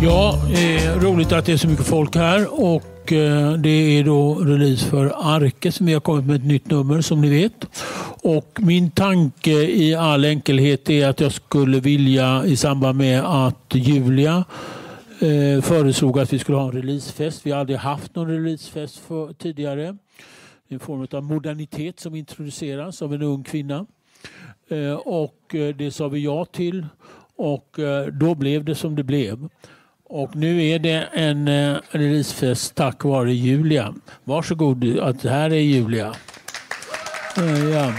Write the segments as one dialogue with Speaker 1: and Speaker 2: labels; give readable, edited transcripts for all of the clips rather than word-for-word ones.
Speaker 1: Ja, roligt att det är så mycket folk här och det är då release för Arke som vi har kommit med ett nytt nummer som ni vet. Och min tanke i all enkelhet är att jag skulle vilja i samband med att Julia föreslog att vi skulle ha en releasefest. Vi har aldrig haft någon releasefest tidigare. En form av modernitet som introduceras av en ung kvinna. Och det sa vi ja till och då blev det som det blev. Och nu är det en releasefest tack vare Julia. Varsågod att här är Julia. Ja.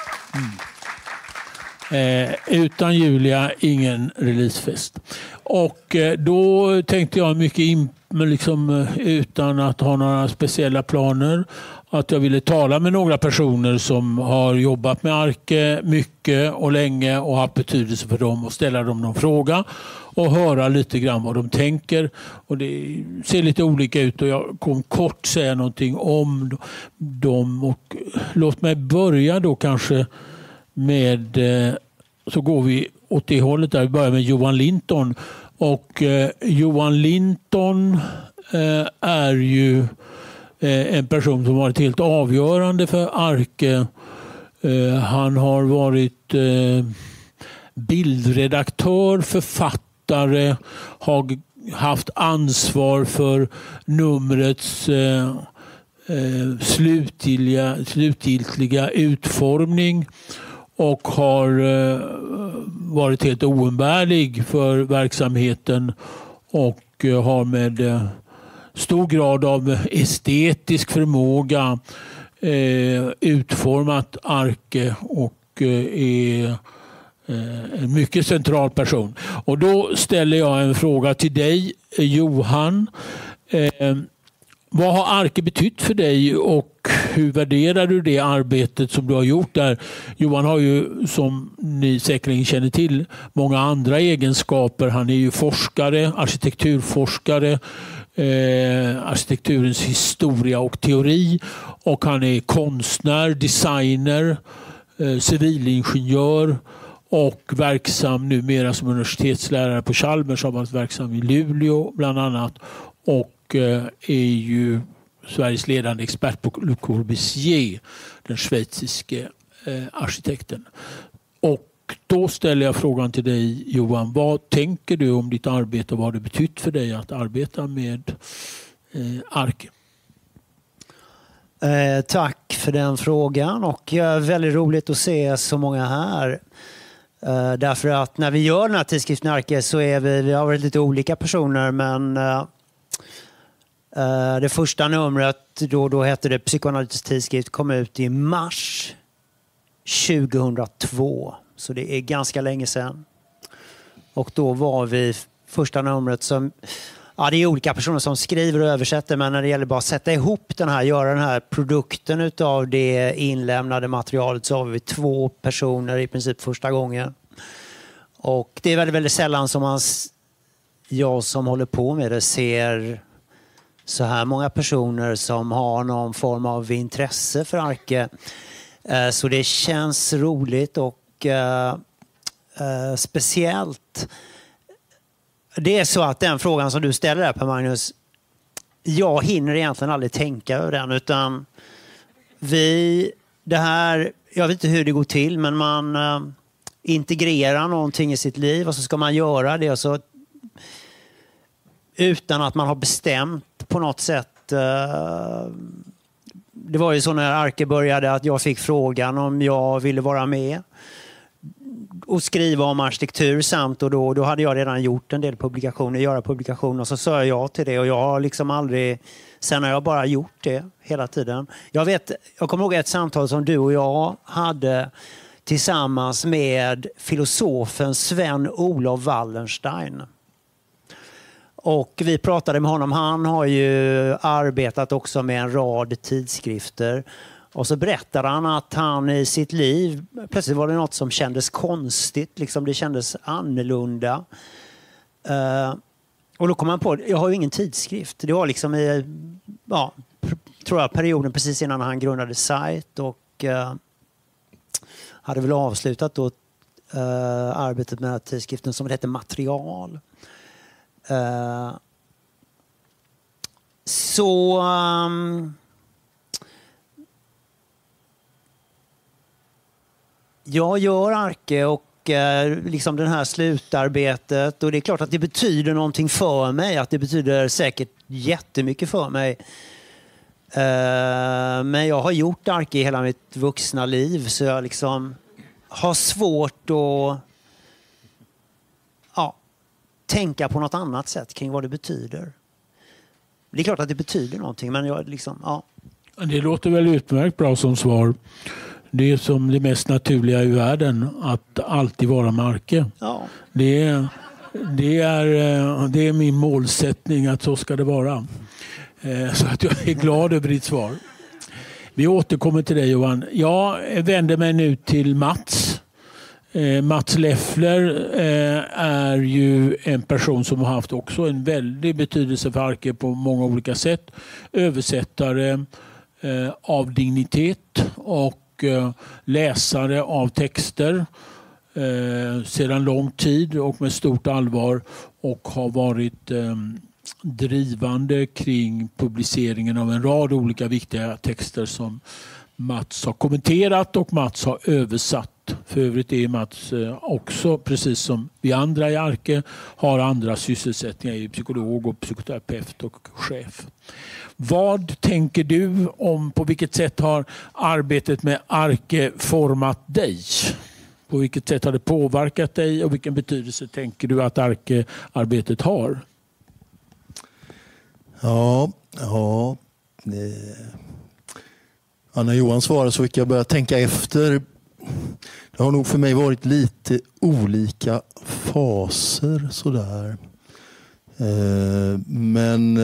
Speaker 1: Utan Julia ingen releasefest. Och då tänkte jag mycket liksom, utan att ha några speciella planer att jag ville tala med några personer som har jobbat med Arke mycket och länge och haft betydelse för dem och ställa dem någon fråga och höra lite grann vad de tänker. Och det ser lite olika ut och jag kommer kort säga någonting om dem. Och låt mig börja då kanske med, så går vi åt det hållet där. Vi börjar med Johan Linton. Och Johan Linton är ju en person som varit helt avgörande för Arke. Han har varit bildredaktör, författare, har haft ansvar för numrets slutgiltiga utformning och har varit helt oumbärlig för verksamheten och har med stor grad av estetisk förmåga utformat Arke och är en mycket central person. Och då ställer jag en fråga till dig, Johan. Vad har Arke betytt för dig och hur värderar du det arbetet som du har gjort där? Johan har ju, som ni säkerligen känner till, många andra egenskaper. Han är ju forskare, arkitekturforskare, arkitekturens historia och teori, och han är konstnär, designer, civilingenjör och verksam numera som universitetslärare på Chalmers, har varit verksam i Luleå bland annat och är ju Sveriges ledande expert på Le Corbusier, den schweiziske arkitekten. Och då ställer jag frågan till dig, Johan. Vad tänker du om ditt arbete och vad det betytt för dig att arbeta med Arke?
Speaker 2: Tack för den frågan, och det är väldigt roligt att se så många här. Därför att när vi gör den här tidskriften Arke så är vi har varit lite olika personer, men det första numret då hette det Psykoanalytisk tidskrift, kom ut i mars 2002. Så det är ganska länge sedan. Och då var vi första numret som, ja, det är olika personer som skriver och översätter, men när det gäller bara att sätta ihop den här, göra den här produkten utav det inlämnade materialet, så har vi 2 personer i princip första gången. Och det är väldigt, väldigt sällan som jag som håller på med det ser så här många personer som har någon form av intresse för Arke. Så det känns roligt och speciellt. Det är så att den frågan som du ställer där, Per Magnus, jag hinner egentligen aldrig tänka över den, utan det här, jag vet inte hur det går till, men man integrerar någonting i sitt liv och så ska man göra det, och så utan att man har bestämt på något sätt. Det var ju så när Arke började att jag fick frågan om jag ville vara med och skriva om arkitektur samt, och då hade jag redan gjort en del publikationer, och så sa jag ja till det, och jag har liksom aldrig, sen har jag bara gjort det hela tiden. Jag kommer ihåg ett samtal som du och jag hade tillsammans med filosofen Sven-Olof Wallenstein. Och vi pratade med honom. Han har ju arbetat också med en rad tidskrifter. Och så berättade han att han i sitt liv, plötsligt var det något som kändes konstigt. Liksom det kändes annorlunda. Och då kom han på, jag har ju ingen tidskrift. Det var liksom i, tror jag, perioden precis innan han grundade Site. Och hade väl avslutat då arbetet med tidskriften som heter Material. Så jag gör Arke och liksom det här slutarbetet, och det är klart att det betyder någonting för mig, att det betyder säkert jättemycket för mig. Men jag har gjort Arke i hela mitt vuxna liv, så jag liksom har svårt att tänka på något annat sätt kring vad det betyder. Det är klart att det betyder någonting, men jag liksom,
Speaker 1: Det låter väl utmärkt bra som svar. Det är som det mest naturliga i världen, att alltid vara med Arke.
Speaker 2: Ja.
Speaker 1: Det är min målsättning att så ska det vara. Så att jag är glad över ditt svar. Vi återkommer till dig, Johan. Jag vänder mig nu till Mats. Mats Leffler är ju en person som har haft också en väldig betydelse för Arke på många olika sätt. Översättare av dignitet och läsare av texter sedan lång tid och med stort allvar, och har varit drivande kring publiceringen av en rad olika viktiga texter som Mats har kommenterat och Mats har översatt. För övrigt är Mats också, precis som vi andra i Arke, har andra sysselsättningar, i psykolog och psykoterapeut och chef. Vad tänker du om, på vilket sätt har arbetet med Arke format dig? På vilket sätt har det påverkat dig och vilken betydelse tänker du att Arke-arbetet har?
Speaker 3: När Johan svarade så fick jag börja tänka efter. Det har nog för mig varit lite olika faser sådär. Men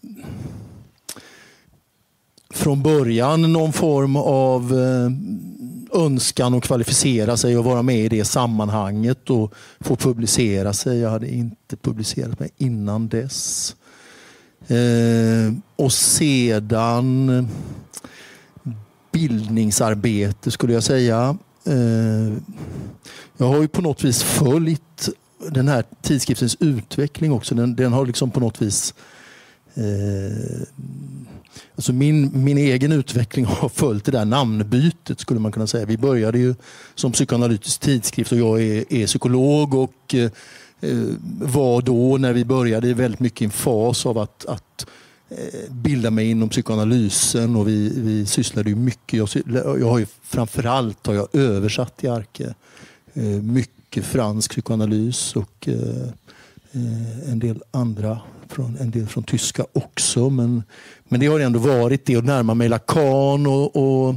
Speaker 3: från början någon form av önskan att kvalificera sig och vara med i det sammanhanget och få publicera sig. Jag hade inte publicerat mig innan dess. Och sedan bildningsarbete skulle jag säga. Jag har ju på något vis följt den här tidskriftens utveckling också. Den har liksom på något vis alltså min egen utveckling har följt det där namnbytet, skulle man kunna säga. Vi började ju som psykoanalytisk tidskrift och jag är psykolog och var då när vi började väldigt mycket i en fas av att bilda mig inom psykoanalysen, och vi sysslade ju mycket. Jag har ju framförallt översatt i Arke mycket fransk psykoanalys och en del från tyska också, men det har ändå varit det att närma mig Lacan och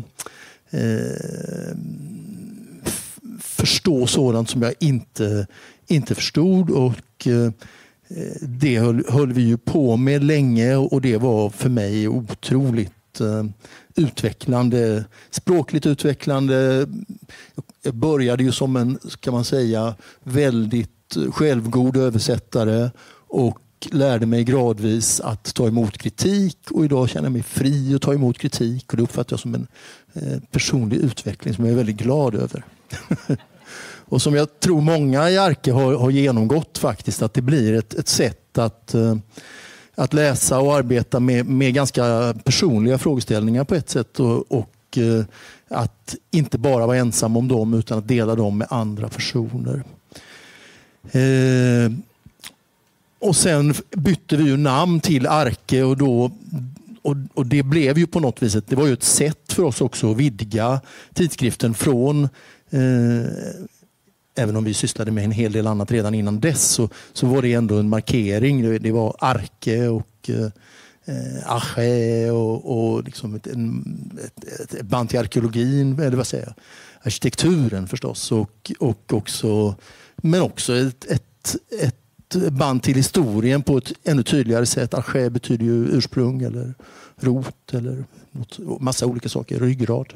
Speaker 3: förstå sådant som jag inte förstod, och det höll vi ju på med länge, och det var för mig otroligt utvecklande, språkligt utvecklande. Jag började ju som en, kan man säga, väldigt självgod översättare och lärde mig gradvis att ta emot kritik, och idag känner jag mig fri att ta emot kritik, och det uppfattar jag som en personlig utveckling som jag är väldigt glad över. Och som jag tror många i Arke har genomgått faktiskt, att det blir ett sätt att läsa och arbeta med ganska personliga frågeställningar på ett sätt, och att inte bara vara ensam om dem utan att dela dem med andra personer. Och sen bytte vi ju namn till Arke, och det blev ju på något vis det var ju ett sätt för oss också att vidga tidskriften från även om vi sysslade med en hel del annat redan innan dess, så var det ändå en markering. Det var Arke och Ache och liksom ett band till arkeologin, eller vad säger jag? Arkitekturen förstås, och också, men också ett band till historien på ett ännu tydligare sätt. Arche betyder ju ursprung eller rot eller massa olika saker, ryggrad.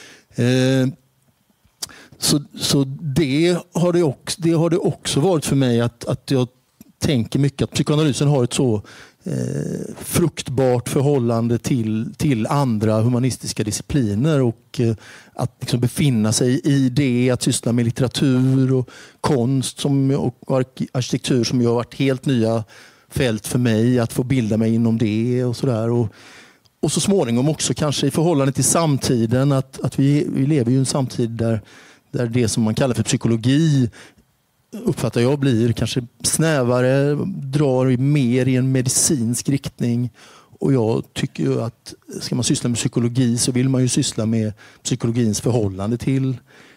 Speaker 3: Så det har det också varit för mig, att jag tänker mycket att psykoanalysen har ett så fruktbart förhållande till andra humanistiska discipliner, och att liksom befinna sig i det, att syssla med litteratur och konst och arkitektur som ju har varit helt nya fält för mig att få bilda mig inom det och sådär. Och så småningom också kanske i förhållande till samtiden, att vi lever i en samtid där det som man kallar för psykologi, uppfattar jag, blir kanske snävare, drar mer i en medicinsk riktning. Och jag tycker ju att ska man syssla med psykologi så vill man ju syssla med psykologins förhållande till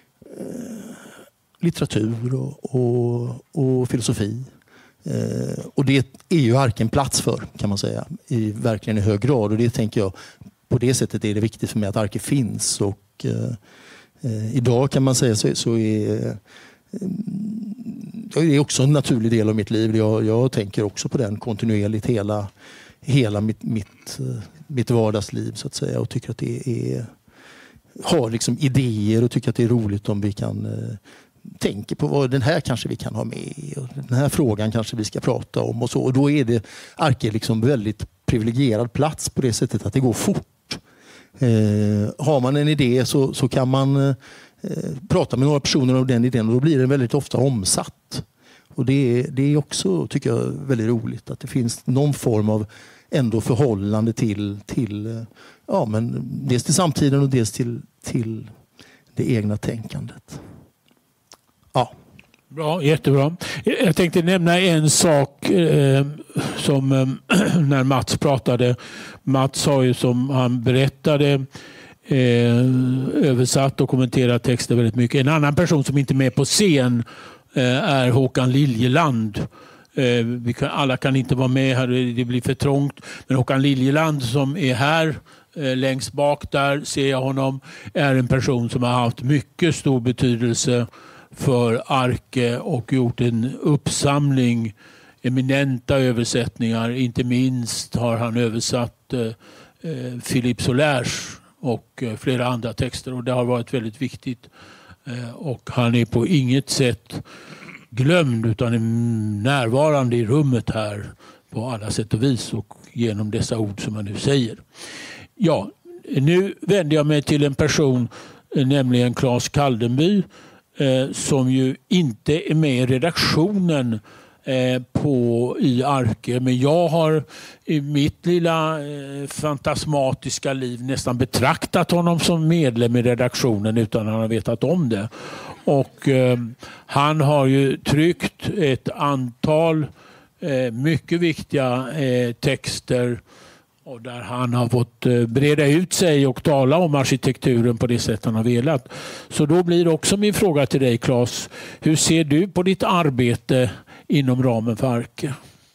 Speaker 3: litteratur och filosofi. Och det är ju Arke en plats för, kan man säga, verkligen i hög grad. Och det tänker jag, på det sättet är det viktigt för mig att Arke finns. Och idag kan man säga så är det är också en naturlig del av mitt liv. Jag tänker också på den kontinuerligt hela mitt vardagsliv, så att säga, och tycker att det har liksom idéer och tycker att det är roligt om vi kan tänka på vad den här kanske vi kan ha med och den här frågan kanske vi ska prata om och så. Och då är det Arke liksom väldigt privilegierad plats på det sättet att det går fort. Har man en idé så kan man prata med några personer om den idén och då blir den väldigt ofta omsatt. Och det är också, tycker jag, väldigt roligt att det finns någon form av ändå förhållande till men dels till samtiden och dels till det egna tänkandet. Ja.
Speaker 1: Bra, jättebra. Jag tänkte nämna en sak som när Mats pratade. Mats har ju, som han berättade, översatt och kommenterat texter väldigt mycket. En annan person som inte är med på scen är Håkan Liljeland. Alla kan inte vara med här, det blir för trångt. Men Håkan Liljeland som är här längst bak, där ser jag honom, är en person som har haft mycket stor betydelse för Arke och gjort en uppsamling eminenta översättningar. Inte minst har han översatt Philippe Sollers och flera andra texter, och det har varit väldigt viktigt. Och han är på inget sätt glömd utan är närvarande i rummet här på alla sätt och vis och genom dessa ord som jag nu säger. Ja, nu vänder jag mig till en person, nämligen Claes Kaldenby, som ju inte är med i redaktionen i Arke, men jag har i mitt lilla fantasmatiska liv nästan betraktat honom som medlem i redaktionen utan att han har vetat om det. Och han har ju tryckt ett antal mycket viktiga texter, och där han har fått breda ut sig och tala om arkitekturen på det sätt han har velat. Så då blir också min fråga till dig, Claes. Hur ser du på ditt arbete inom ramen för Arke?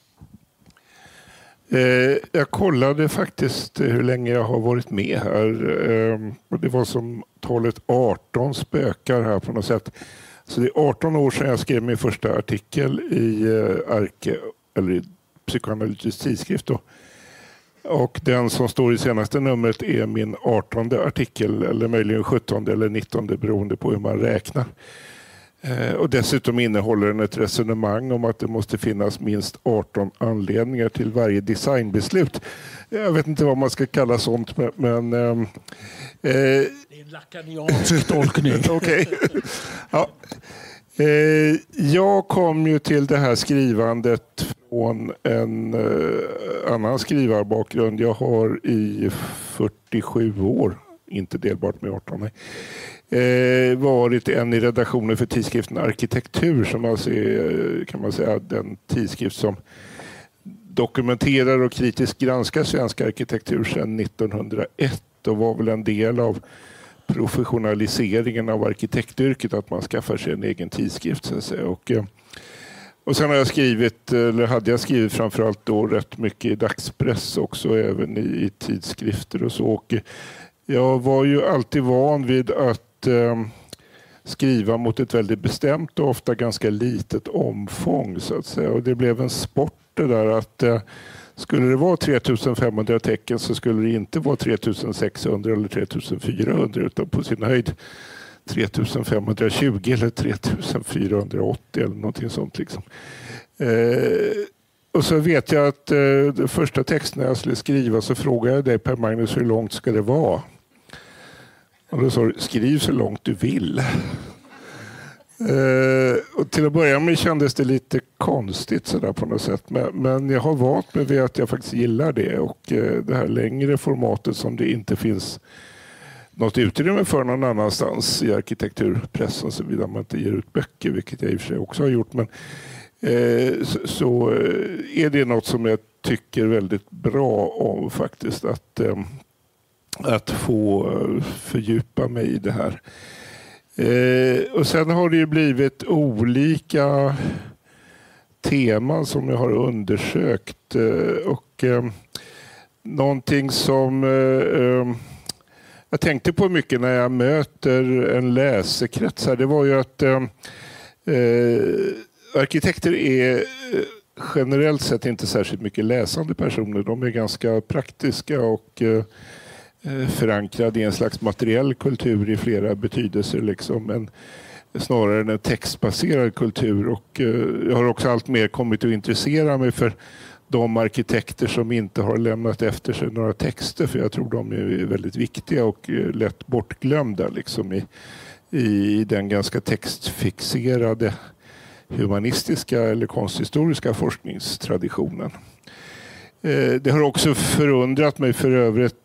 Speaker 4: Jag kollade faktiskt hur länge jag har varit med här. Det var som talet 18 spökar här på något sätt. Så det är 18 år sedan jag skrev min första artikel i Arke, eller i Psykoanalytisk tidskrift då. Och den som står i senaste numret är min 18:e artikel, eller möjligen 17:e eller 19:e beroende på hur man räknar. Och dessutom innehåller den ett resonemang om att det måste finnas minst 18 anledningar till varje designbeslut. Jag vet inte vad man ska kalla sånt, men det
Speaker 1: är en lakaniansk tolkning.
Speaker 4: Okej. Ja. Jag kom ju till det här skrivandet från en annan skrivarbakgrund. Jag har i 47 år, inte delbart med 18, varit en i redaktionen för tidskriften Arkitektur, som alltså är, kan man säga, den tidskrift som dokumenterar och kritiskt granskar svensk arkitektur sedan 1901 och var väl en del av professionaliseringen av arkitektyrket att man skaffar sig en egen tidskrift, så att säga. Och sen har jag hade jag skrivit framförallt då rätt mycket i dagspress också, även i tidskrifter och så. Och jag var ju alltid van vid att skriva mot ett väldigt bestämt och ofta ganska litet omfång, så att säga. Och det blev en sport det där att skulle det vara 3500 tecken så skulle det inte vara 3600 eller 3400 utan på sin höjd 3520 eller 3480 eller någonting sånt liksom. Och så vet jag att den första texten jag skulle skriva så frågade jag dig, Per Magnus, hur långt ska det vara? Och då sa du, skriv så långt du vill. Och till att börja med kändes det lite konstigt så där på något sätt. Men jag har valt mig vid att jag faktiskt gillar det. Och det här längre formatet som det inte finns något utrymme för någon annanstans i arkitekturpressen, såvida man inte ger ut böcker, vilket jag i och för sig också har gjort. Men så är det något som jag tycker väldigt bra om faktiskt, att få fördjupa mig i det här. Och sen har det ju blivit olika teman som jag har undersökt, och någonting som jag tänkte på mycket när jag möter en läsekrets här, det var ju att arkitekter är generellt sett inte särskilt mycket läsande personer. De är ganska praktiska och förankrade i en slags materiell kultur i flera betydelser, liksom, men snarare än en textbaserad kultur. Och jag har också allt mer kommit att intressera mig för de arkitekter som inte har lämnat efter sig några texter, för jag tror de är väldigt viktiga och lätt bortglömda liksom i den ganska textfixerade humanistiska eller konsthistoriska forskningstraditionen. Det har också förundrat mig för övrigt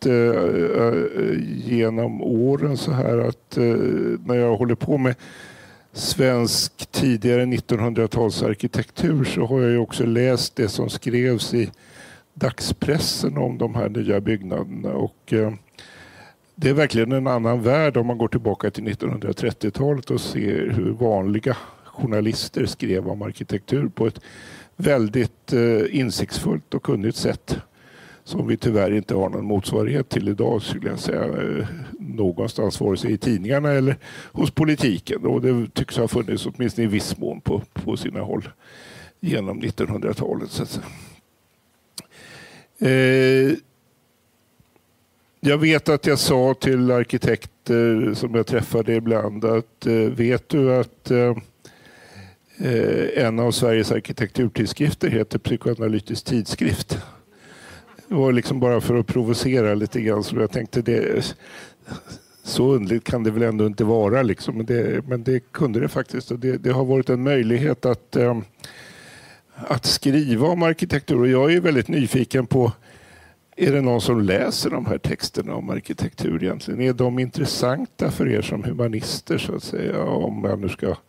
Speaker 4: genom åren så här att när jag håller på med svensk tidigare 1900-talsarkitektur så har jag ju också läst det som skrevs i dagspressen om de här nya byggnaderna, och det är verkligen en annan värld om man går tillbaka till 1930-talet och ser hur vanliga journalister skrev om arkitektur på ett väldigt insiktsfullt och kunnigt sätt som vi tyvärr inte har någon motsvarighet till idag, skulle jag säga, någonstans, vare sig i tidningarna eller hos politiken. Och det tycks ha funnits åtminstone i viss mån på sina håll genom 1900-talet. Så att säga. Jag vet att jag sa till arkitekter som jag träffade ibland att vet du att en av Sveriges arkitekturtidskrifter heter Psykoanalytisk tidskrift. Det var liksom bara för att provocera lite grann, så jag tänkte så underligt kan det väl ändå inte vara liksom. Men det kunde det faktiskt, och det har varit en möjlighet att skriva om arkitektur, och jag är väldigt nyfiken på, är det någon som läser de här texterna om arkitektur egentligen? Är de intressanta för er som humanister, så att säga, om man nu ska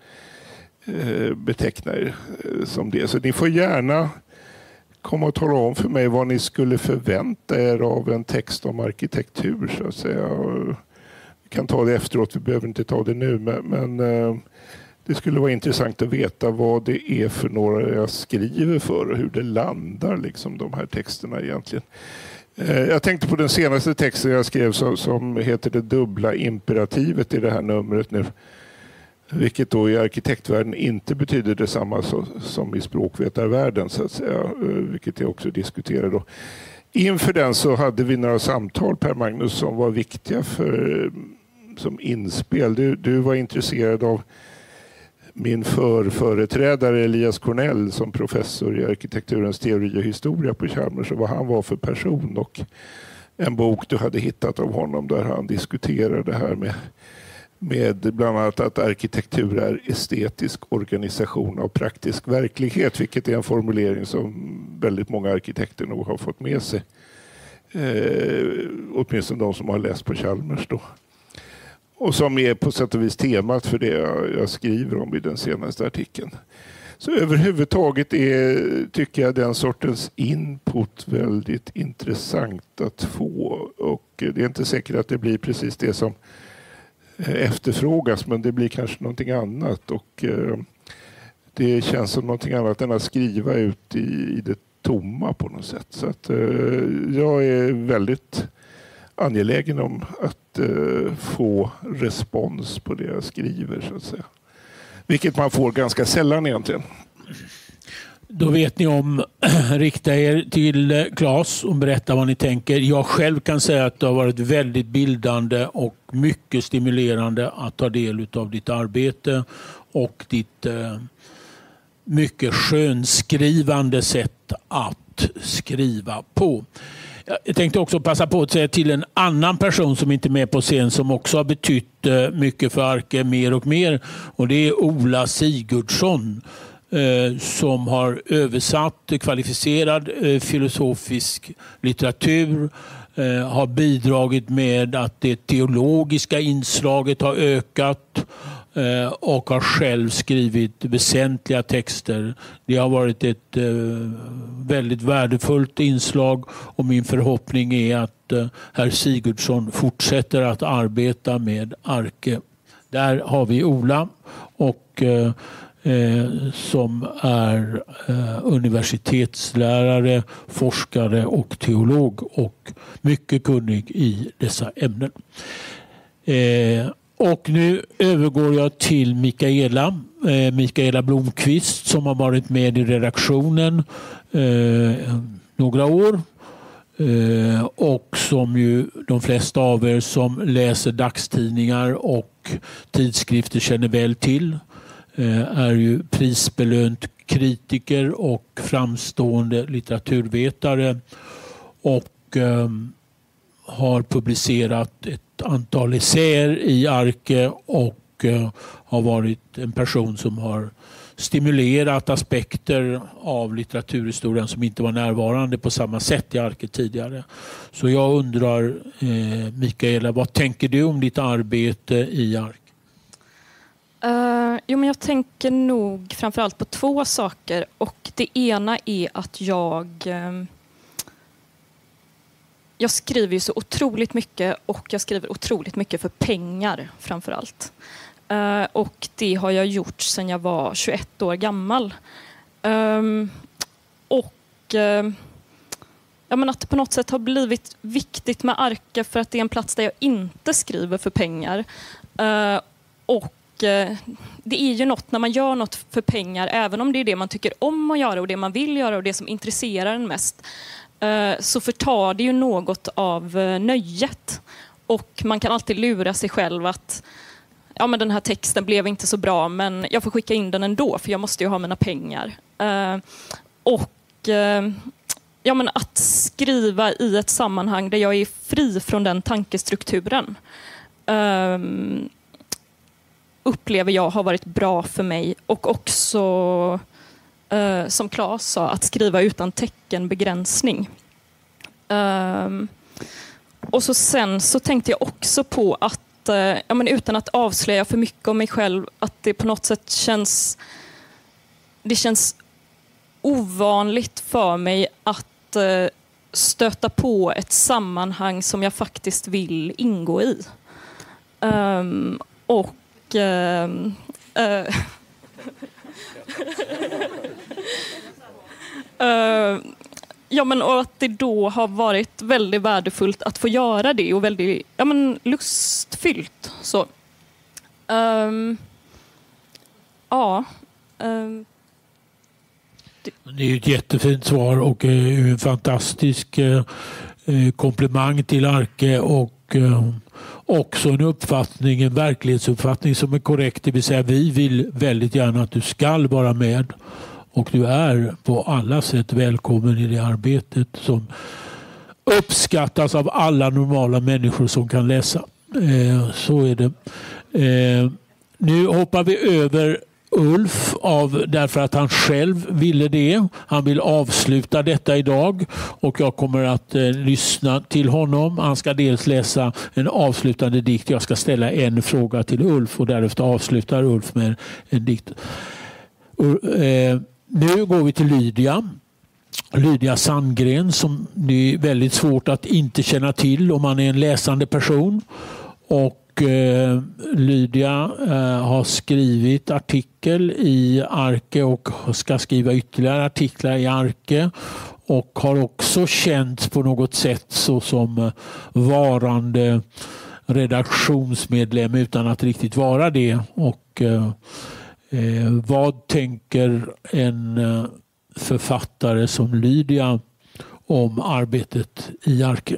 Speaker 4: beteckna er som det? Så ni får gärna komma och tala om för mig vad ni skulle förvänta er av en text om arkitektur, så att säga. Vi kan ta det efteråt, vi behöver inte ta det nu, men det skulle vara intressant att veta vad det är för några jag skriver för och hur det landar, liksom, de här texterna egentligen. Jag tänkte på den senaste texten jag skrev som heter Det dubbla imperativet i det här numret nu. Vilket då i arkitektvärlden inte betyder detsamma som i språkvetarvärlden, så att säga, vilket jag också diskuterade då. Inför den så hade vi några samtal, Per Magnus, som var viktiga som inspel. Du var intresserad av min företrädare Elias Cornell som professor i arkitekturens teori och historia på Chalmers, och vad han var för person, och en bok du hade hittat av honom där han diskuterade det här med bland annat att arkitektur är estetisk organisation av praktisk verklighet, vilket är en formulering som väldigt många arkitekter nog har fått med sig. Åtminstone de som har läst på Chalmers då. Och som är på sätt och vis temat för det jag skriver om i den senaste artikeln. Så överhuvudtaget tycker jag den sortens input väldigt intressant att få. Och det är inte säkert att det blir precis det som efterfrågas, men det blir kanske någonting annat, och det känns som någonting annat än att skriva ut i det tomma på något sätt. Så att jag är väldigt angelägen om att få respons på det jag skriver, så att säga. Vilket man får ganska sällan egentligen.
Speaker 1: Då vet ni om, rikta er till Claes och berätta vad ni tänker. Jag själv kan säga att det har varit väldigt bildande och mycket stimulerande att ta del av ditt arbete och ditt mycket skönskrivande sätt att skriva på. Jag tänkte också passa på att säga till en annan person som inte är med på scen som också har betytt mycket för Arke mer och mer. Och det är Ola Sigurdsson som har översatt kvalificerad filosofisk litteratur, har bidragit med att det teologiska inslaget har ökat och har själv skrivit väsentliga texter. Det har varit ett väldigt värdefullt inslag och min förhoppning är att herr Sigurdsson fortsätter att arbeta med Arke. Där har vi Ola och som är universitetslärare, forskare och teolog och mycket kunnig i dessa ämnen. Och nu övergår jag till Mikaela Blomqvist som har varit med i redaktionen några år och som ju de flesta av er som läser dagstidningar och tidskrifter känner väl till. Är ju prisbelönt kritiker och framstående litteraturvetare och har publicerat ett antal essäer i Arke och har varit en person som har stimulerat aspekter av litteraturhistorien som inte var närvarande på samma sätt i Arke tidigare. Så jag undrar, Mikaela, vad tänker du om ditt arbete i Arke?
Speaker 5: Men jag tänker nog framförallt på två saker. Och det ena är att jag skriver ju så otroligt mycket och jag skriver otroligt mycket för pengar framförallt. Och det har jag gjort sedan jag var 21 år gammal. Att det på något sätt har blivit viktigt med Arke för att det är en plats där jag inte skriver för pengar. Det är ju något när man gör något för pengar, även om det är det man tycker om att göra och det man vill göra och det som intresserar en mest, så förtar det ju något av nöjet. Och man kan alltid lura sig själv att men den här texten blev inte så bra, men jag får skicka in den ändå för jag måste ju ha mina pengar. Att skriva i ett sammanhang där jag är fri från den tankestrukturen upplever jag har varit bra för mig. Och också, som Claes sa, att skriva utan teckenbegränsning. Och sen så tänkte jag också på att, utan att avslöja för mycket om mig själv, att det på något sätt känns ovanligt för mig att stöta på ett sammanhang som jag faktiskt vill ingå i. Och att det då har varit väldigt värdefullt att få göra det och väldigt lustfyllt så.
Speaker 1: Det är ju ett jättefint svar och en fantastisk komplimang till Arke och också en verklighetsuppfattning som är korrekt. Det vill säga vi vill väldigt gärna att du ska vara med och du är på alla sätt välkommen i det arbetet som uppskattas av alla normala människor som kan läsa. Så är det. Nu hoppar vi över Ulf därför att han själv ville det. Han vill avsluta detta idag och jag kommer att lyssna till honom. Han ska dels läsa en avslutande dikt. Jag ska ställa en fråga till Ulf och därefter avslutar Ulf med en dikt. Nu går vi till Lydia Sandgren som det är väldigt svårt att inte känna till om man är en läsande person. Och Lydia har skrivit artikel i Arke och ska skriva ytterligare artiklar i Arke och har också känts på något sätt så som varande redaktionsmedlem utan att riktigt vara det. Och vad tänker en författare som Lydia om arbetet i Arke?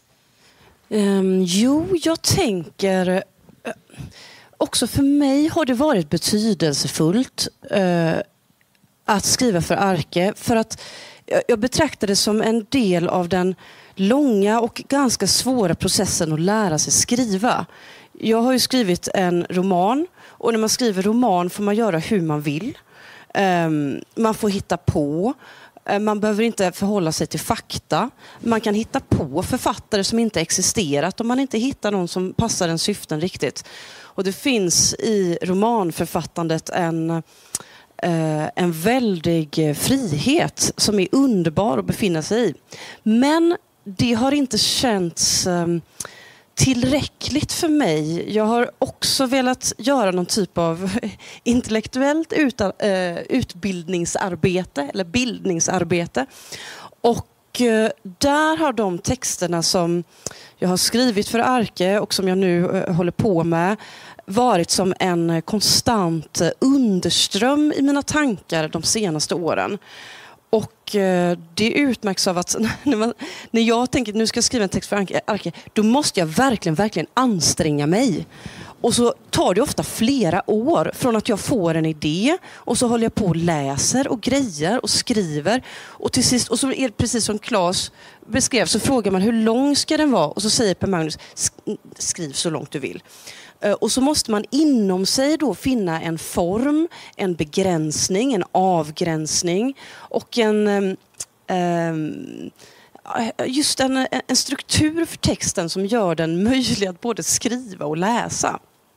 Speaker 6: Jag tänker också för mig har det varit betydelsefullt att skriva för Arke för att jag betraktar det som en del av den långa och ganska svåra processen att lära sig skriva. Jag har ju skrivit en roman, och när man skriver roman får man göra hur man vill. Man får hitta på. Man behöver inte förhålla sig till fakta. Man kan hitta på författare som inte existerat om man inte hittar någon som passar en syften riktigt. Och det finns i romanförfattandet en väldig frihet som är underbar att befinna sig i. Men det har inte känts tillräckligt för mig. Jag har också velat göra någon typ av intellektuellt utbildningsarbete eller bildningsarbete. Och där har de texterna som jag har skrivit för Arke och som jag nu håller på med varit som en konstant underström i mina tankar de senaste åren. Och det utmärks av att när jag tänker att nu ska jag skriva en text för Arke, då måste jag verkligen anstränga mig. Och så tar det ofta flera år från att jag får en idé och så håller jag på och läser och grejer och skriver. Och till sist, och så är det precis som Claes beskrev, så frågar man hur lång ska den vara? Och så säger Per Magnus, skriv så långt du vill. Och så måste man inom sig då finna en form, en begränsning, en avgränsning och en struktur för texten som gör den möjlig att både skriva och läsa.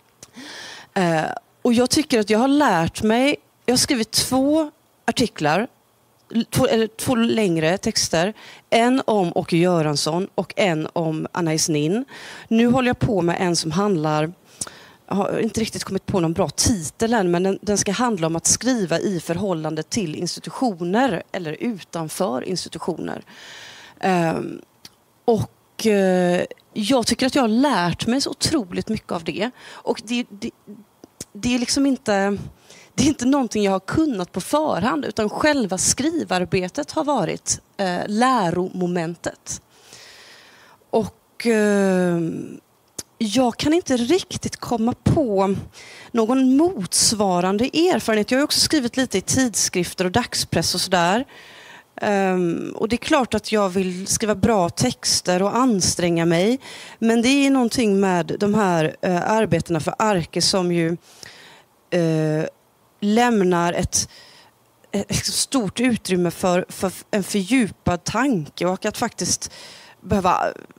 Speaker 6: Och jag tycker att jag har lärt mig, jag har skrivit 2 artiklar, 2 längre texter, en om Åke Göransson och en om Anais Nin. Nu håller jag på med en som handlar, jag har inte riktigt kommit på någon bra titel än, men den ska handla om att skriva i förhållande till institutioner eller utanför institutioner. Och jag tycker att jag har lärt mig så otroligt mycket av det. Och det är liksom inte, det är inte någonting jag har kunnat på förhand, utan själva skrivarbetet har varit läromomentet. Och jag kan inte riktigt komma på någon motsvarande erfarenhet. Jag har också skrivit lite i tidskrifter och dagspress och sådär. Och det är klart att jag vill skriva bra texter och anstränga mig. Men det är någonting med de här arbetena för Arke som ju lämnar ett stort utrymme för en fördjupad tanke och att faktiskt behöva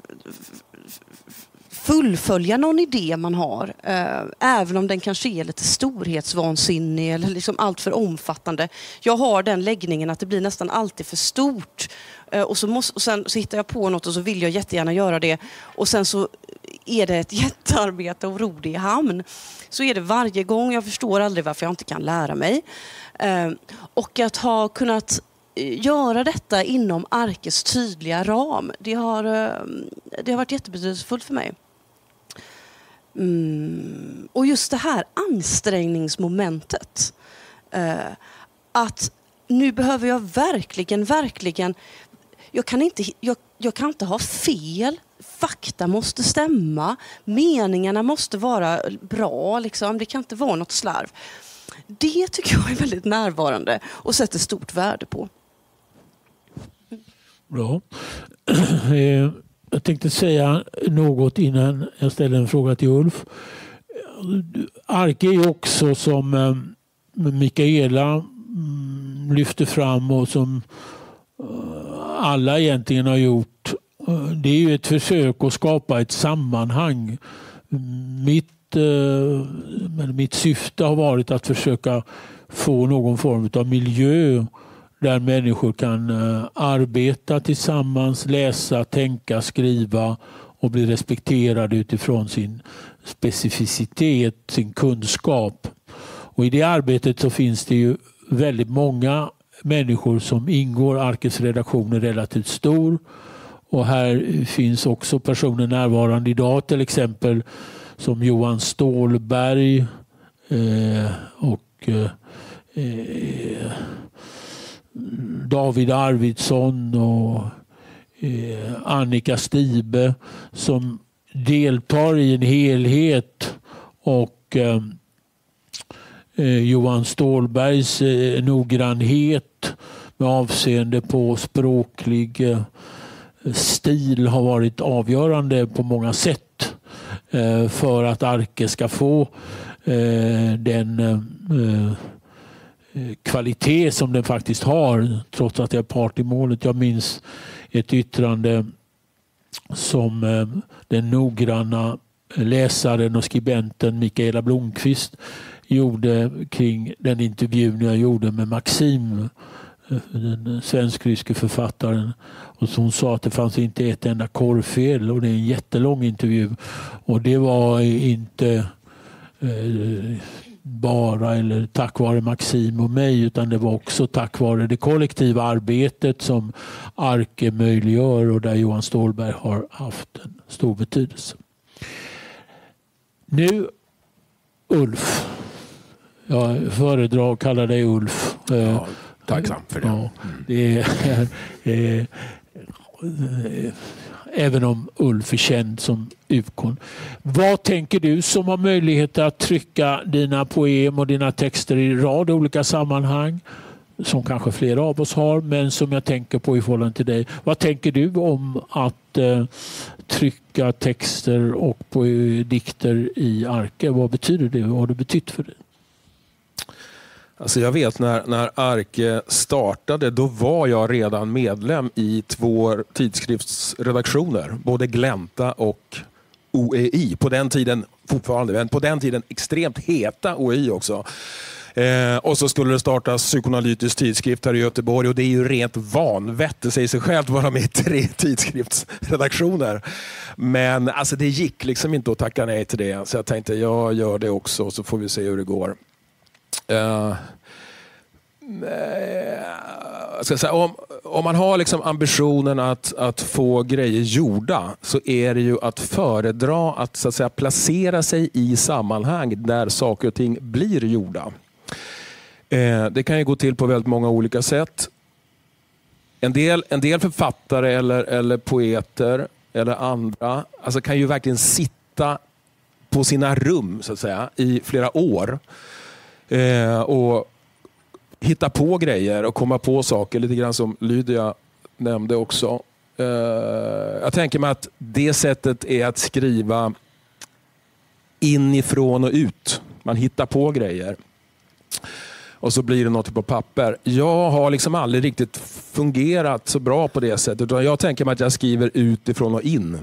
Speaker 6: fullfölja någon idé man har, även om den kanske är lite storhetsvansinnig eller liksom allt för omfattande. Jag har den läggningen att det blir nästan alltid för stort, och sen så hittar jag på något och så vill jag jättegärna göra det, och sen så är det ett jättearbete och ro det i hamn. Så är det varje gång. Jag förstår aldrig varför jag inte kan lära mig. Och att ha kunnat göra detta inom Arkes tydliga ram, det har varit jättebetydelsefullt för mig. Och just det här ansträngningsmomentet, att nu behöver jag verkligen jag kan inte ha fel, fakta måste stämma, meningarna måste vara bra liksom. Det kan inte vara något slarv. Det tycker jag är väldigt närvarande och sätter stort värde på.
Speaker 1: Bra. Jag tänkte säga något innan jag ställer en fråga till Ulf. Arke är också, som Mikaela lyfter fram och som alla egentligen har gjort, det är ju ett försök att skapa ett sammanhang. Mitt syfte har varit att försöka få någon form av miljö där människor kan arbeta tillsammans, läsa, tänka, skriva och bli respekterade utifrån sin specificitet, sin kunskap. Och i det arbetet så finns det ju väldigt många människor som ingår. Arkes redaktion är relativt stor. Och här finns också personer närvarande idag, till exempel som Johan Ståhlberg och David Arvidsson och Annika Stibe, som deltar i en helhet, och Johan Ståhlbergs noggrannhet med avseende på språklig stil har varit avgörande på många sätt för att Arke ska få den kvalitet som den faktiskt har, trots att jag är part i målet. Jag minns ett yttrande som den noggranna läsaren och skribenten Mikaela Blomqvist gjorde kring den intervjun jag gjorde med Maxim, den svensk-ryske författaren. Och hon sa att det fanns inte ett enda korrfel, och det är en jättelång intervju. Och det var inte bara eller tack vare Maxim och mig, utan det var också tack vare det kollektiva arbetet som Arke möjliggör och där Johan Ståhlberg har haft en stor betydelse. Nu Ulf. Jag föredrar att kalla dig Ulf.
Speaker 7: Ja, tacksam för det.
Speaker 1: Ja, det är, även om Ulf är känd som ukon. Vad tänker du som har möjlighet att trycka dina poem och dina texter i rad olika sammanhang, som kanske flera av oss har, men som jag tänker på i förhållande till dig. Vad tänker du om att trycka texter och dikter i Arke? Vad betyder det? Vad har det betytt för dig?
Speaker 7: Alltså jag vet när Arke startade, då var jag redan medlem i 2 tidskriftsredaktioner, både Glänta och OEI. På den tiden fortfarande, men på den tiden extremt heta OEI också. Och så skulle det startas psykoanalytisk tidskrift här i Göteborg, och det är ju rent vanvett, säger sig självt, vara med i 3 tidskriftsredaktioner. Men alltså det gick liksom inte att tacka nej till det, så jag tänkte jag gör det också, så får vi se hur det går. Ska säga, om man har liksom ambitionen att få grejer gjorda, så är det ju att föredra att, så att säga, placera sig i sammanhang där saker och ting blir gjorda. Det kan ju gå till på väldigt många olika sätt. En del författare eller poeter eller andra alltså kan ju verkligen sitta på sina rum, så att säga, i flera år och hitta på grejer och komma på saker, lite grann som Lydia nämnde också. Jag tänker mig att det sättet är att skriva inifrån och ut. Man hittar på grejer och så blir det något på papper. Jag har liksom aldrig riktigt fungerat så bra på det sättet, utan jag tänker mig att jag skriver utifrån och in.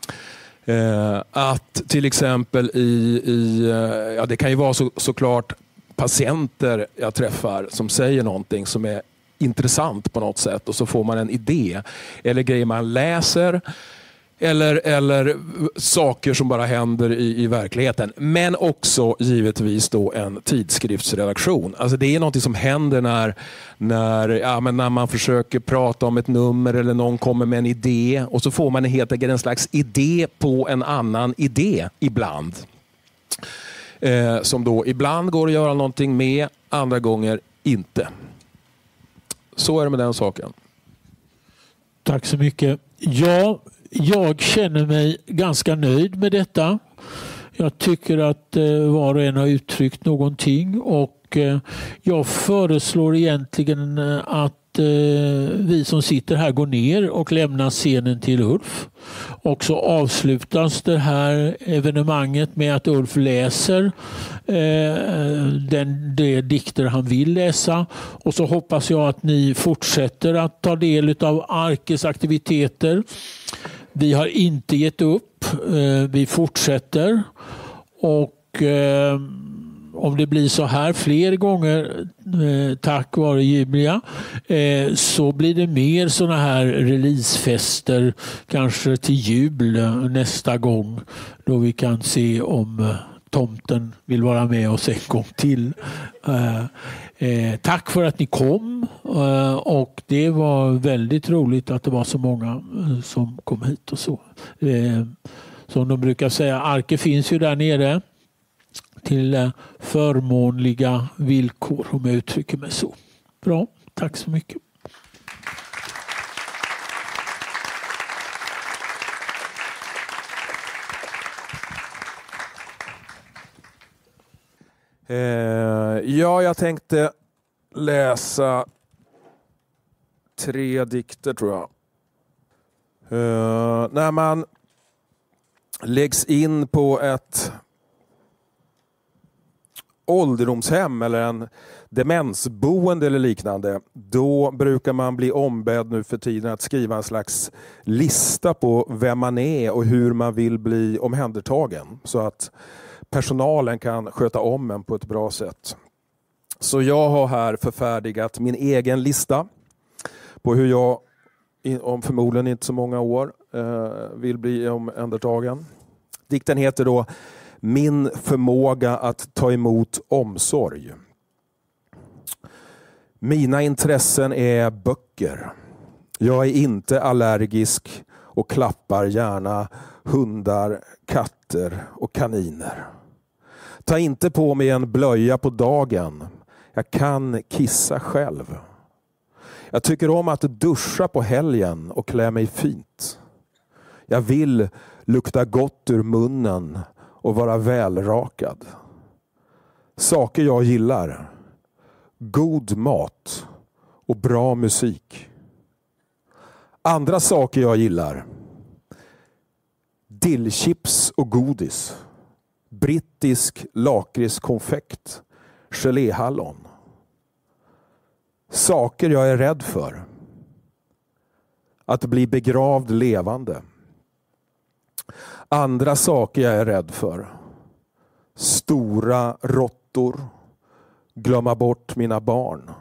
Speaker 7: Att till exempel ja, det kan ju vara såklart patienter jag träffar som säger någonting som är intressant på något sätt, och så får man en idé eller grejer man läser eller saker som bara händer i verkligheten. Men också givetvis då en tidskriftsredaktion. Alltså det är något som händer när man försöker prata om ett nummer eller någon kommer med en idé, och så får man helt enkelt en slags idé på en annan idé ibland. Som då ibland går att göra någonting med, andra gånger inte. Så är det med den saken.
Speaker 1: Tack så mycket. Ja, jag känner mig ganska nöjd med detta. Jag tycker att var och en har uttryckt någonting, och jag föreslår egentligen att vi som sitter här går ner och lämnar scenen till Ulf. Och så avslutas det här evenemanget med att Ulf läser de dikter han vill läsa. Och så hoppas jag att ni fortsätter att ta del av Arkes aktiviteter. Vi har inte gett upp. Vi fortsätter. Och om det blir så här fler gånger tack vare Julia, så blir det mer såna här releasefester, kanske till jul nästa gång, då vi kan se om tomten vill vara med oss en gång till. Tack för att ni kom, och det var väldigt roligt att det var så många som kom hit och så. Som de brukar säga, Arke finns ju där nere till förmånliga villkor, om jag uttrycker mig så. Bra, tack så mycket.
Speaker 7: Ja, jag tänkte läsa 3 dikter tror jag. När man läggs in på ett ålderdomshem eller en demensboende eller liknande, då brukar man bli ombedd nu för tiden att skriva en slags lista på vem man är och hur man vill bli omhändertagen, så att personalen kan sköta om en på ett bra sätt. Så jag har här förfärdigat min egen lista på hur jag om förmodligen inte så många år vill bli omhändertagen. Dikten heter då Min förmåga att ta emot omsorg. Mina intressen är böcker. Jag är inte allergisk och klappar gärna hundar, katter och kaniner. Ta inte på mig en blöja på dagen. Jag kan kissa själv. Jag tycker om att duscha på helgen och klä mig fint. Jag vill lukta gott ur munnen och vara välrakad. Saker jag gillar. God mat och bra musik. Andra saker jag gillar. Dillchips och godis. Brittisk lakritskonfekt. Geléhallon. Saker jag är rädd för. Att bli begravd levande. Andra saker jag är rädd för. Stora råttor. Glömma bort mina barn.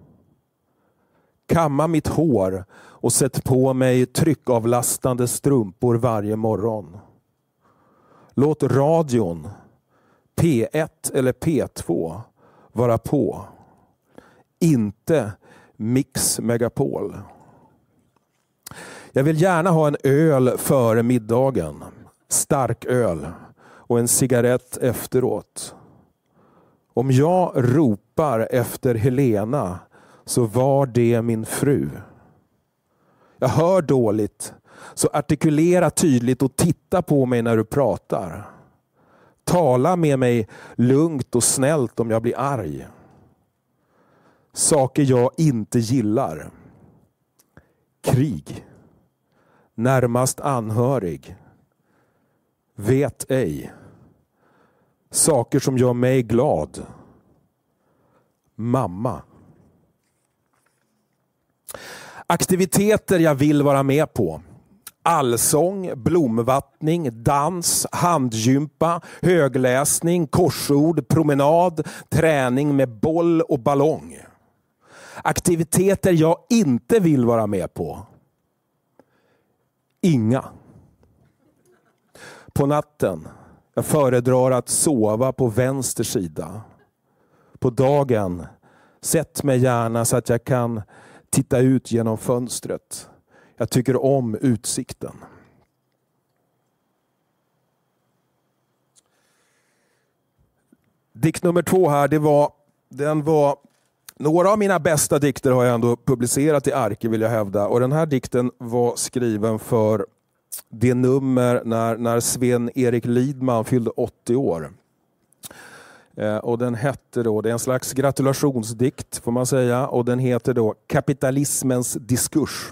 Speaker 7: Kamma mitt hår och sätt på mig tryckavlastande strumpor varje morgon. Låt radion, P1 eller P2, vara på. Inte Mix Megapol. Jag vill gärna ha en öl före middagen. Stark öl och en cigarett efteråt. Om jag ropar efter Helena så var det min fru. Jag hör dåligt, så artikulera tydligt och titta på mig när du pratar. Tala med mig lugnt och snällt om jag blir arg. Saker jag inte gillar. Krig. Närmast anhörig. Vet ej. Saker som gör mig glad. Mamma. Aktiviteter jag vill vara med på. Allsång, blomvattning, dans, handgympa, högläsning, korsord, promenad, träning med boll och ballong. Aktiviteter jag inte vill vara med på. Inga. På natten. Jag föredrar att sova på vänster sida. På dagen. Sätt mig gärna så att jag kan titta ut genom fönstret. Jag tycker om utsikten. Dikt nummer 2 här, den var några av mina bästa dikter har jag ändå publicerat i Arke, vill jag hävda. Och den här dikten var skriven för det nummer när Sven-Erik Lidman fyllde 80 år. Och den hette då, det är en slags gratulationsdikt får man säga, och den heter då Kapitalismens diskurs.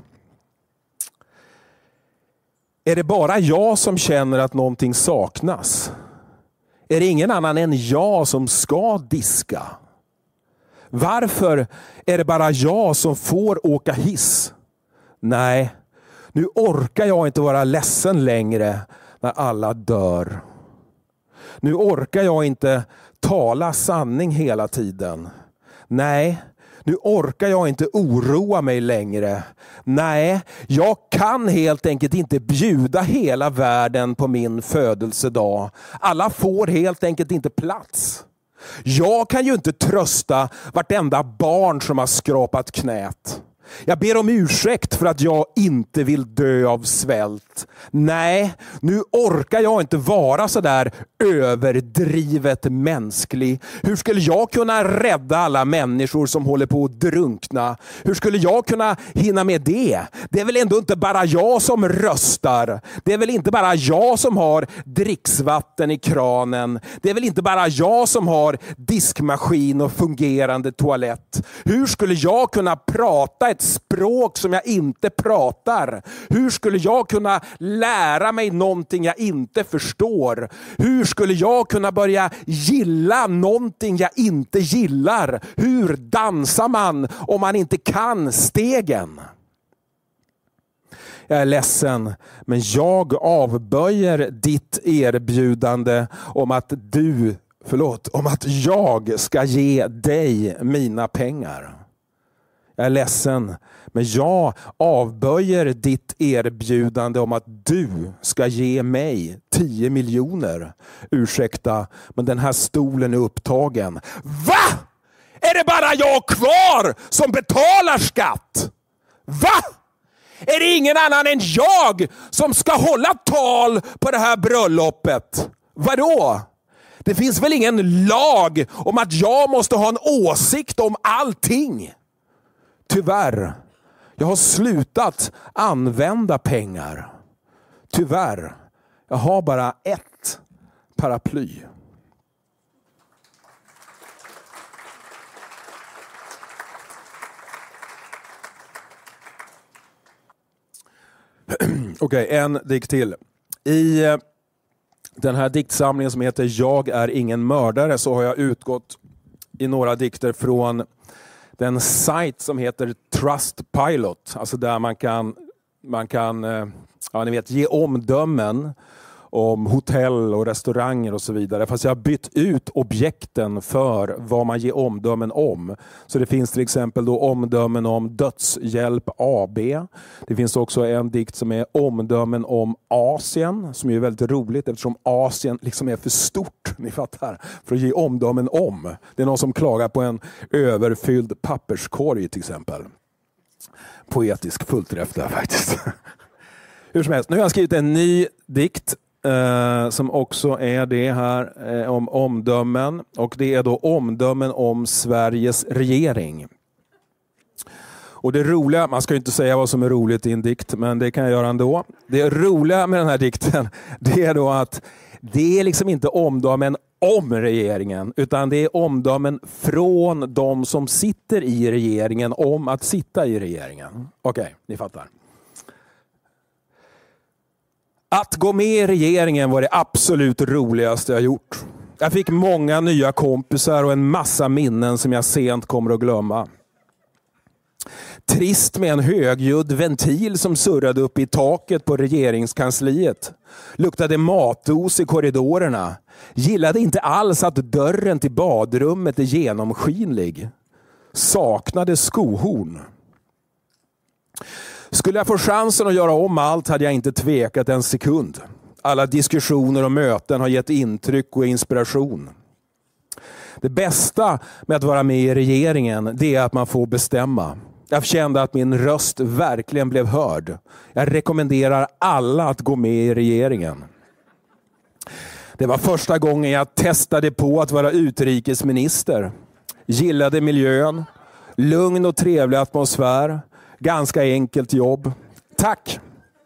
Speaker 7: Är det bara jag som känner att någonting saknas? Är det ingen annan än jag som ska diska? Varför är det bara jag som får åka hiss? Nej, nu orkar jag inte vara ledsen längre när alla dör. Nu orkar jag inte tala sanning hela tiden. Nej, nu orkar jag inte oroa mig längre. Nej, jag kan helt enkelt inte bjuda hela världen på min födelsedag. Alla får helt enkelt inte plats. Jag kan ju inte trösta vartenda barn som har skrapat knät. Jag ber om ursäkt för att jag inte vill dö av svält. Nej, nu orkar jag inte vara så där överdrivet mänsklig. Hur skulle jag kunna rädda alla människor som håller på att drunkna? Hur skulle jag kunna hinna med det? Det är väl ändå inte bara jag som röstar. Det är väl inte bara jag som har dricksvatten i kranen. Det är väl inte bara jag som har diskmaskin och fungerande toalett. Hur skulle jag kunna prata ett ett språk som jag inte pratar? Hur skulle jag kunna lära mig någonting jag inte förstår? Hur skulle jag kunna börja gilla någonting jag inte gillar? Hur dansar man om man inte kan stegen? Jag är ledsen, men jag avböjer ditt erbjudande om att jag ska ge dig mina pengar. Jag är ledsen, men jag avböjer ditt erbjudande om att du ska ge mig 10 miljoner. Ursäkta, men den här stolen är upptagen. Va? Är det bara jag kvar som betalar skatt? Va? Är det ingen annan än jag som ska hålla tal på det här bröllopet? Vadå? Det finns väl ingen lag om att jag måste ha en åsikt om allting? Tyvärr, jag har slutat använda pengar. Tyvärr, jag har bara ett paraply. Okej, en dikt till. I den här diktsamlingen som heter Jag är ingen mördare så har jag utgått i några dikter från den sajt som heter Trustpilot. Alltså där man kan ge omdömen om hotell och restauranger och så vidare. Fast jag har bytt ut objekten för vad man ger omdömen om. Så det finns till exempel då omdömen om Dödshjälp AB. Det finns också en dikt som är omdömen om Asien. Som är väldigt roligt eftersom Asien liksom är för stort. Ni fattar. För att ge omdömen om. Det är någon som klagar på en överfylld papperskorg till exempel. Poetisk fullträff där faktiskt. Hur som helst, nu har jag skrivit en ny dikt. Som också är det här om omdömen. Och det är då omdömen om Sveriges regering. Och det roliga, man ska ju inte säga vad som är roligt i en dikt, men det kan jag göra ändå. Det roliga med den här dikten, det är då att det är liksom inte omdömen om regeringen, utan det är omdömen från de som sitter i regeringen om att sitta i regeringen. Okej, ni fattar. Att gå med i regeringen var det absolut roligaste jag gjort. Jag fick många nya kompisar och en massa minnen som jag sent kommer att glömma. Trist med en högljudd ventil som surrade upp i taket på regeringskansliet. Luktade matos i korridorerna. Gillade inte alls att dörren till badrummet är genomskinlig. Saknade skohorn. Skulle jag få chansen att göra om allt hade jag inte tvekat en sekund. Alla diskussioner och möten har gett intryck och inspiration. Det bästa med att vara med i regeringen, det är att man får bestämma. Jag kände att min röst verkligen blev hörd. Jag rekommenderar alla att gå med i regeringen. Det var första gången jag testade på att vara utrikesminister. Gillade miljön, lugn och trevlig atmosfär. Ganska enkelt jobb. Tack!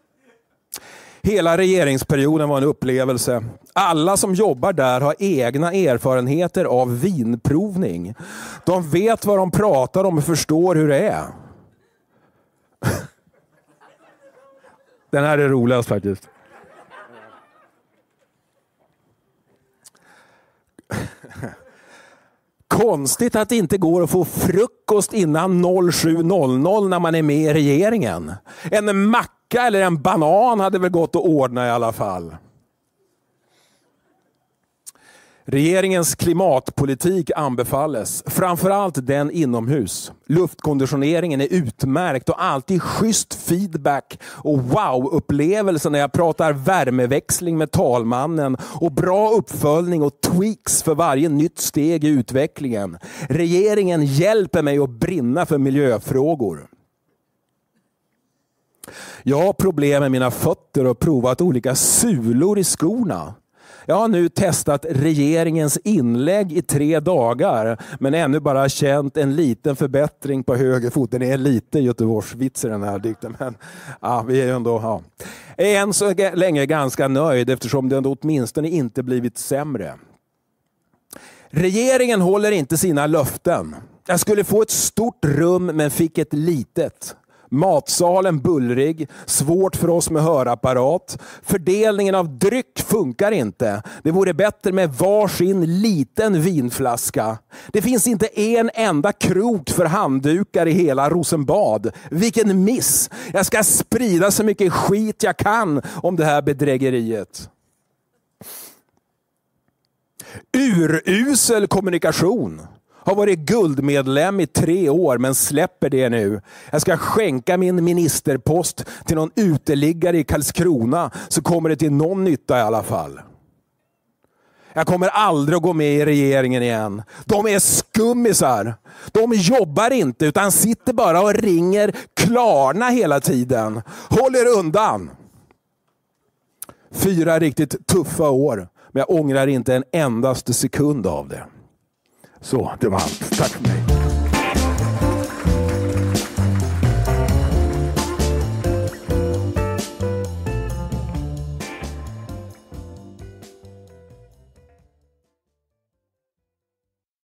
Speaker 7: Hela regeringsperioden var en upplevelse. Alla som jobbar där har egna erfarenheter av vinprovning. De vet vad de pratar om och förstår hur det är. Den här är roligast faktiskt. Konstigt att det inte går att få frukost innan 07.00 när man är med i regeringen. En macka eller en banan hade väl gått att ordna i alla fall. Regeringens klimatpolitik anbefalles, framförallt den inomhus. Luftkonditioneringen är utmärkt och alltid schysst feedback och wow-upplevelser när jag pratar värmeväxling med talmannen och bra uppföljning och tweaks för varje nytt steg i utvecklingen. Regeringen hjälper mig att brinna för miljöfrågor. Jag har problem med mina fötter och provat olika sulor i skorna. Jag har nu testat regeringens inlägg i 3 dagar men ännu bara känt en liten förbättring på höger fot. Den är lite Göteborgsvits i den här dikten, men ja, vi är ju ändå... Ja. Jag är än så länge ganska nöjd eftersom det åtminstone inte blivit sämre. Regeringen håller inte sina löften. Jag skulle få ett stort rum men fick ett litet. Matsalen bullrig, svårt för oss med hörapparat. Fördelningen av dryck funkar inte. Det vore bättre med varsin liten vinflaska. Det finns inte en enda krok för handdukar i hela Rosenbad. Vilken miss! Jag ska sprida så mycket skit jag kan om det här bedrägeriet. Urusel kommunikation. Har varit guldmedlem i 3 år men släpper det nu. Jag ska skänka min ministerpost till någon uteliggare i Karlskrona så kommer det till någon nytta i alla fall. Jag kommer aldrig att gå med i regeringen igen. De är skummisar. De jobbar inte utan sitter bara och ringer Klarna hela tiden. Håll er undan! 4 riktigt tuffa år. Men jag ångrar inte en endaste sekund av det. Så, det var allt. Tack för mig.